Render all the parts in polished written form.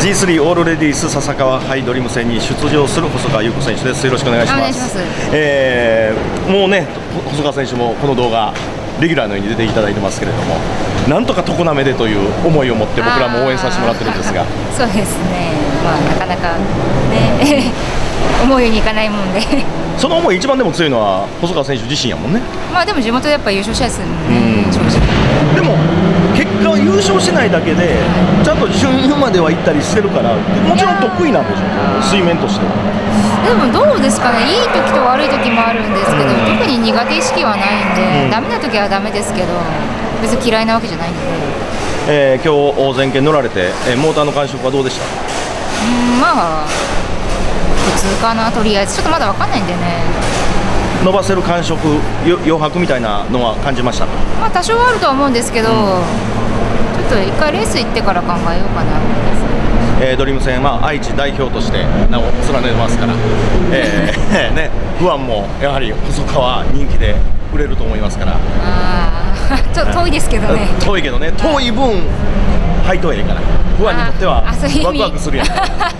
G3 オールレディース笹川ハイドリーム戦に出場する細川優子選手です。よろしくお願いします。もうね、細川選手もこの動画レギュラーのように出ていただいてますけれども、なんとか常滑でという思いを持って僕らも応援させてもらってるんですが、 そうですね、まあ、なかなかね思うようにいかないもんでその思い一番でも強いのは細川選手自身やもんね。 まあでも地元でやっぱ優勝したいですもんね、正直。 でも結果は優勝しないだけでちゃんと順位までは行ったりしてるから、もちろん得意なんでしょう、水面としては。 でもどうですかね、いい時と悪い時もあるんですけど、特に苦手意識はないんで、ダメな時はダメですけど、別に嫌いなわけじゃないんで。 今日前県乗られて、モーターの感触はどうでした？ まあ普通かな、とりあえずちょっとまだ分かんないんでね。 伸ばせる感触、余白みたいなのは感じましたか？ まあ多少はあるとは思うんですけど、ちょっと一回レース行ってから考えようかな。 ドリーム戦、愛知代表として名を連ねますから、ね、不安もやはり細川人気で売れると思いますから。 ちょっと遠いですけどね。 遠いけどね、遠い分配当ええから不安にとってはワクワクするやん。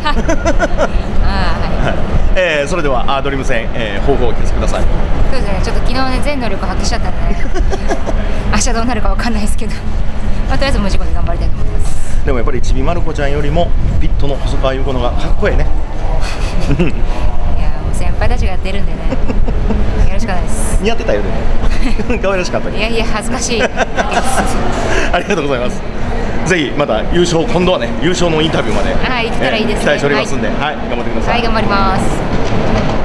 それではドリーム戦、抱負をお聞かせください。 そうですね、ちょっと昨日ね全能力発揮しちゃったんで、明日どうなるかわかんないですけど、とりあえず無事故で頑張りたいと思います。 でもやっぱりちびまる子ちゃんよりもピットの細川優子のがかっこええね。 いやもう先輩たちがやってるんでね、よろしくないです。 似合ってたよね。可愛らしかったね。 いやいや恥ずかしいだけです。 ありがとうございます。ぜひまた優勝、今度はね優勝のインタビューまで、 行けたらいいですね。 期待しておりますんで、はい、頑張ってください。 はい、頑張ります。